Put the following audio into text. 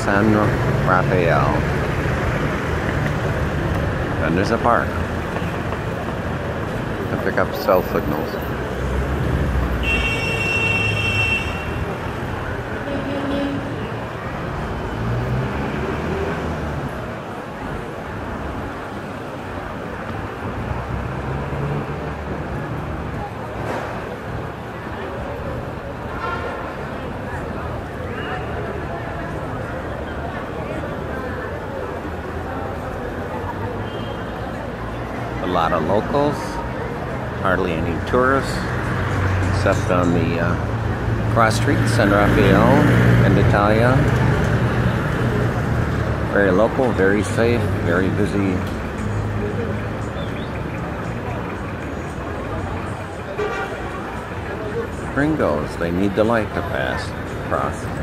San Rafael. And there's a park to pick up cell signals. A lot of locals, hardly any tourists, except on the cross street, San Rafael and Italia. Very local, very safe, very busy. Gringos, they need the light to pass across.